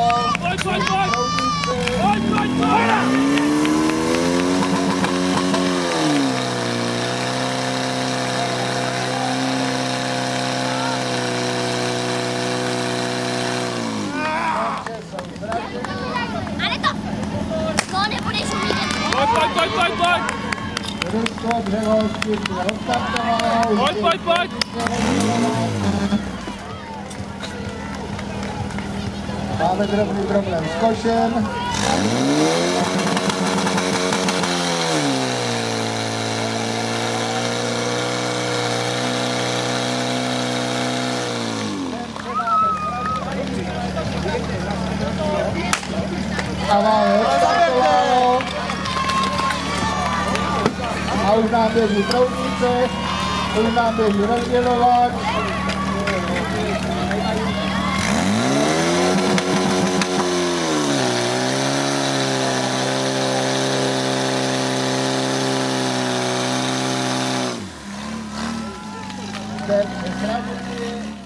Pojď! Rusko, Břehovský, rozstartoval. Pojď! Máme drobný problém s košem. A máme odstartovalo. A už nám běží proudnice, už nám běží rozdělovač. Ten je